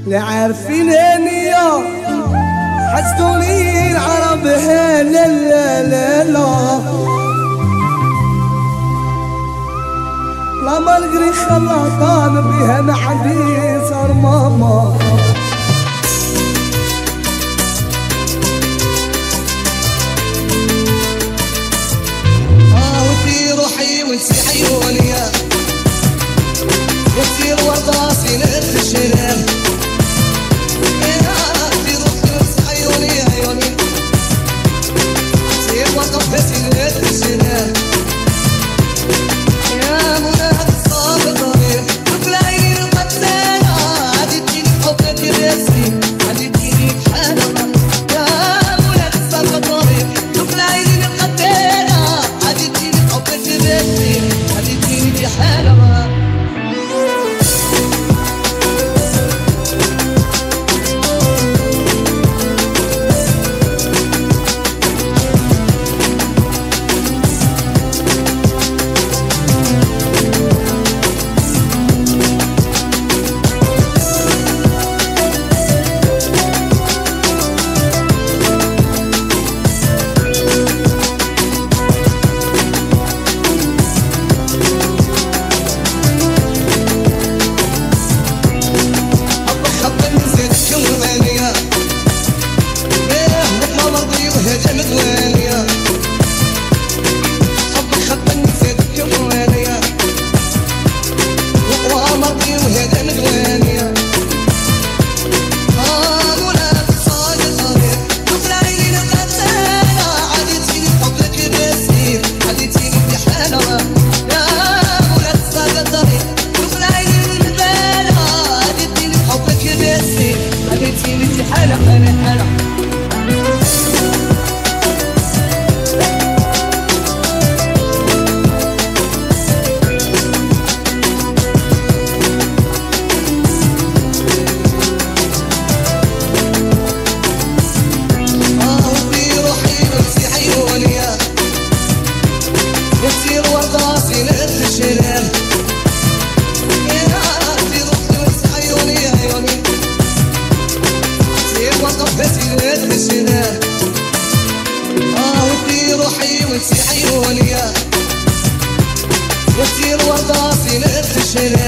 لا عارفين هنيا حسدوني العرب هلا لا لا لا لا ما نقري خلاطان بها ما عندي صار ماما ودي روحي وانسي عيونيا وتصير ورطاسي نقف الشلال ودي روحي وانسي عيوني عيوني تصير ورطاسي نقف الشلال يا منى الصعب الطريق شوف العين القتالة عادي تجيني بحبك باسمي عادي تجيني بحالة يا منى الصعب الطريق شوف العين القتالة عادي تجيني بحبك باسمي عادي تجيني بحالة ودي روحي وانسي عيونيا وتصير ورطاسي نقف الشلال